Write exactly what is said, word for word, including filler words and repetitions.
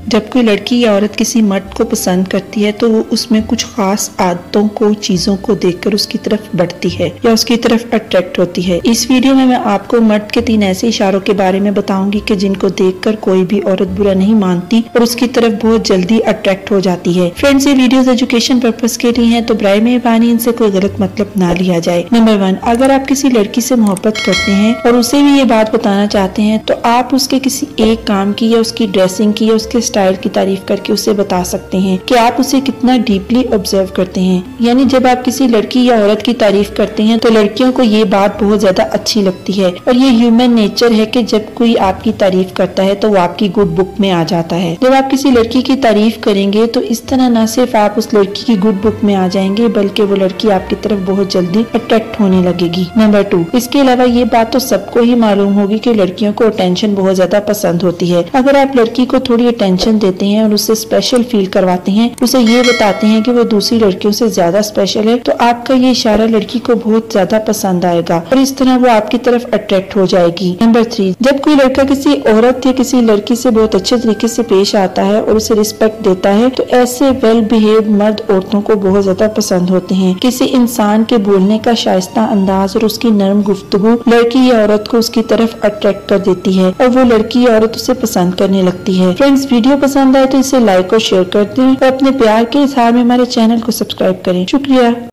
जब कोई लड़की या औरत किसी मर्द को पसंद करती है तो वो उसमें कुछ खास आदतों को, चीजों को देखकर उसकी तरफ बढ़ती है या उसकी तरफ अट्रैक्ट होती है। इस वीडियो में मैं आपको मर्द के तीन ऐसे इशारों के बारे में बताऊंगी कि जिनको देखकर कोई भी औरत बुरा नहीं मानती और उसकी तरफ बहुत जल्दी अट्रैक्ट हो जाती है। फ्रेंड्स, ये वीडियोस एजुकेशन पर्पस के लिए हैं, तो बराए मेहरबानी इनसे कोई गलत मतलब ना लिया जाए। नंबर वन, अगर आप किसी लड़की से मोहब्बत करते हैं और उसे भी ये बात बताना चाहते हैं तो आप उसके किसी एक काम की या उसकी ड्रेसिंग की या उसके स्टाइल की तारीफ करके उसे बता सकते हैं कि आप उसे कितना डीपली ऑब्जर्व करते हैं। यानी जब आप किसी लड़की या औरत की तारीफ करते हैं तो लड़कियों को ये बात बहुत ज्यादा अच्छी लगती है और ये ह्यूमन नेचर है कि जब कोई आपकी तारीफ करता है तो वो आपकी गुड बुक में आ जाता है। जब आप किसी लड़की की तारीफ करेंगे तो इस तरह न सिर्फ आप उस लड़की की गुड बुक में आ जाएंगे बल्कि वो लड़की आपकी तरफ बहुत जल्दी अट्रैक्ट होने लगेगी। नंबर टू, इसके अलावा ये बात तो सबको ही मालूम होगी कि लड़कियों को अटेंशन बहुत ज्यादा पसंद होती है। अगर आप लड़की को थोड़ी अटेंशन देते हैं और उससे स्पेशल फील करवाते हैं, उसे ये बताते हैं कि वो दूसरी लड़कियों से ज्यादा स्पेशल है, तो आपका ये इशारा लड़की को बहुत ज्यादा पसंद आएगा और इस तरह वो आपकी तरफ अट्रैक्ट हो जाएगी। नंबर थ्री, जब कोई लड़का किसी औरत या किसी लड़की से बहुत अच्छे तरीके से पेश आता है और उसे रिस्पेक्ट देता है तो ऐसे वेल बिहेव मर्द औरतों को बहुत ज्यादा पसंद होते हैं। किसी इंसान के बोलने का शाइस्ता अंदाज और उसकी नरम गुफ्तगू लड़की या औरत को उसकी तरफ अट्रैक्ट कर देती है और वो लड़की या औरत उसे पसंद करने लगती है। फ्रेंड्स, वीडियो पसंद आए तो इसे लाइक और शेयर कर दें और अपने प्यार के इज़हार में हमारे चैनल को सब्सक्राइब करें। शुक्रिया।